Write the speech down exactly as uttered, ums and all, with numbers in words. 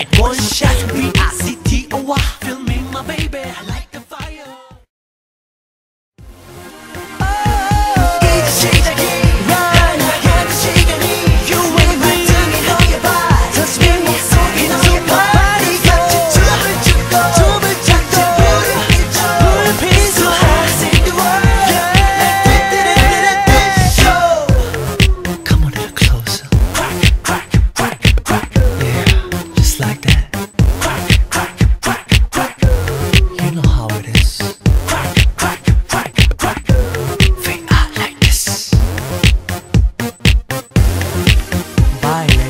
Remade. One shot, B I C T O Y. Feel me, my baby, I like the fire. 이제 시작이 날아가는 시간이 You and me 너의 발 Touch me 목소리 너의 발이 같이 춤을 추고 춤을 같이 부르죠 불빛 So high sing the world Like we did it at this show Come on a little closer Crack, crack, crack, crack Yeah, just like that Crack, crack, crack, crack You know how it is Crack, crack, crack, crack We are like this Bye